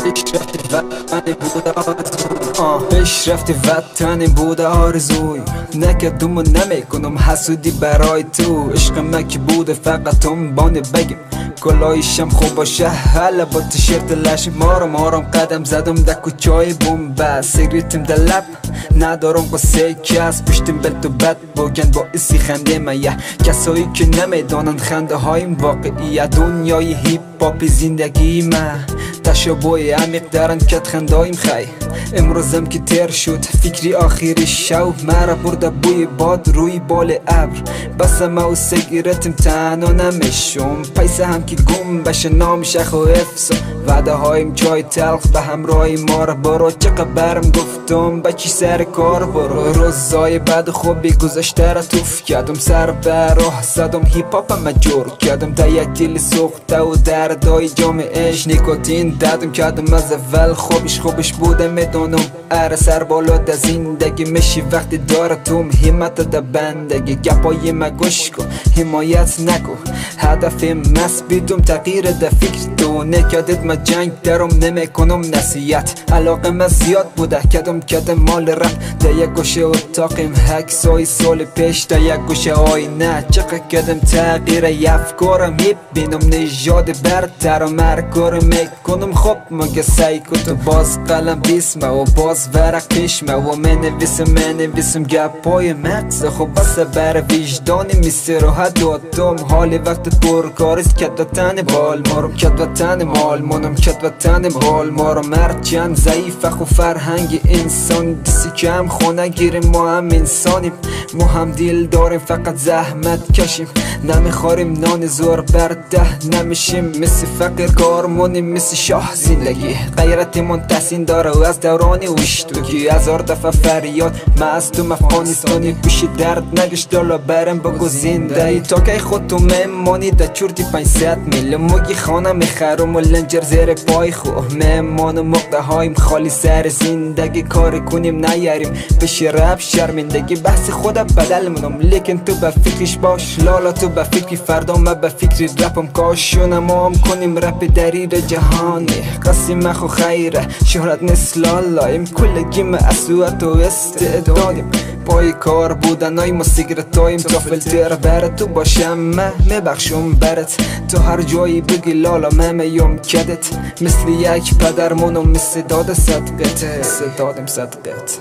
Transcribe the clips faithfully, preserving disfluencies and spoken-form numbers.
پیش رفتی وطنی بوده آرزوی نکردم و نمیکنم حسودی برای تو عشق که بوده فقط هم بانه بگیم کلاهیشم خوب باشه حالا با تیشرت لش مارم آرام قدم زدم در کوچای بومبه سیگریتم در لب ندارم قصه کس پشتیم بل تو بد بگن با اسی خنده میه کسایی که نمیدانن خنده هایم واقعیه دنیای هیپ پاپ زندگی من تشابه عمیق دارن کت خندایم خی امروزم که تر شد فکری آخری شو مرا برده بوی باد روی بال ابر بس ما و سیگرتم تنها نمیشم پیسه هم که گم بشه نام شخ و افسم وعده هایم چای تلخ به همراهی ما را برو چقدر برم گفتم بچی سر کار برو روزای بعد خوبی گذشته را توف کردم سر به راه زدم هیپ هاپ مجور کردم تا یک دل سوخته و دردای جامعهش نیکوتین دادم کردم از اول خوبش خوبش بوده میدونم اره سر بالا در زندگی میشی وقتی داره توم همت در بندگی گپای ما گوش کن حمایت نکو هدفم مست بیدم تغییر در فکر تو نکردت ما جنگ درم نمیکنم نصیحت علاقه من زیاد بوده کدم کدم مال رفت در یک گوشه اتاقم هکسای سال پیش در یک گوشه آینه چقدر کدم تغییر یفکارم هیپ بینم نژاد برتر و مرکار میکنم خب مگه سعی کن تو باز قلم بیسمه و باز ورق پیشمه و منویسم منویسم گپای مغز خب بس بر وجدانی میستراحت دادم حال وقت پرکاریست کت وطن بال مارم کت وطن مال منم کت وطن بال مارم مرد چند ضعیف خو فرهنگ انسان دستی که هم خونه گیریم ما هم انسانیم ما هم دل داریم فقط زحمت کشیم نمیخوریم نان زور برده نمیشیم مثل فقر کارمونیم مثل شاه زندگی غیرتمون تحسین داره و از دورانی وشتوگی هزار دفعه فریاد ما از تو افغانستانی پیش درد نگشت دالا برم بگو زنده ای تا که خود تو میمانی در چورتی پنجصد میل موگی خانه میخرم و لنجر زیر پای خو میمان و مقده هایم خالی سر زندگی کار کنیم نیاریم پیش رب شرمندگی بحث خود بدل منم لیکن تو به فکرش باش لالا تو به فکری فردا ما به فکری رپم کاشونم ما هم کنیم رپ دریر جهانی قسیم خو خیره شهرت نیست لالایم کلگیم اسوات و استعدادیم پای کار بودن های ما سیگرتایم تا فلتر برد تو باشم من میبخشم برد تو هر جایی بگی لالا من میام کدت مثل یک پدرمونم مثل داد صدقت صدادم صدقت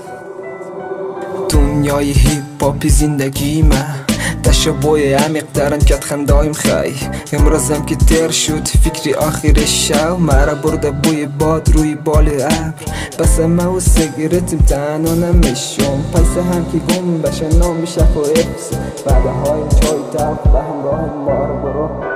دنیای هیپ پاپی زندگی من تشابه عمیق دارن کت خندایم خی امروزم که تر شد فکری آخر شو مرا برده بوی باد روی بال ابر بس ما و سیگرتم تنها نمیشم پیسه هم که گم بشه نام شخ و افس بعد هایم چای تلخ به همراه ما رو برو